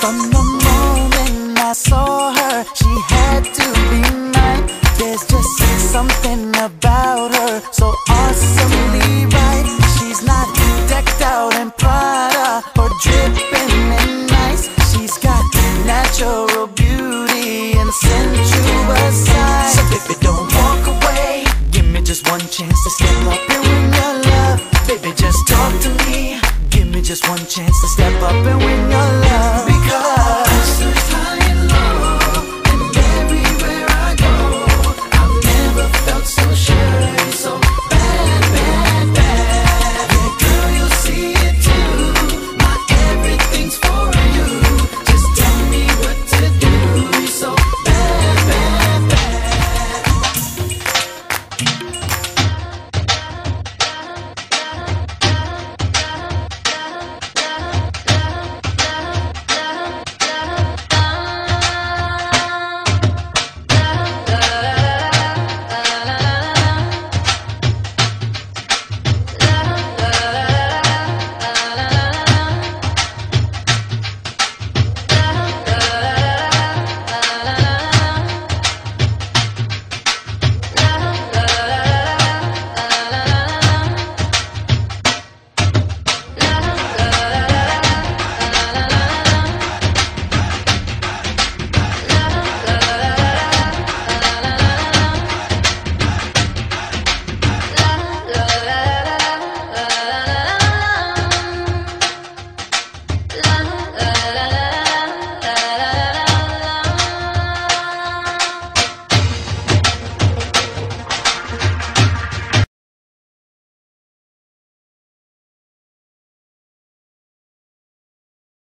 From the moment I saw her, she had to be mine. There's just something about her so awesomely right. She's not decked out in Prada or dripping in nice. She's got natural beauty and sensuous side. So baby, don't walk away. Give me just one chance to step up and win your love. Baby, just talk to me. Give me just one chance to step up and win your love.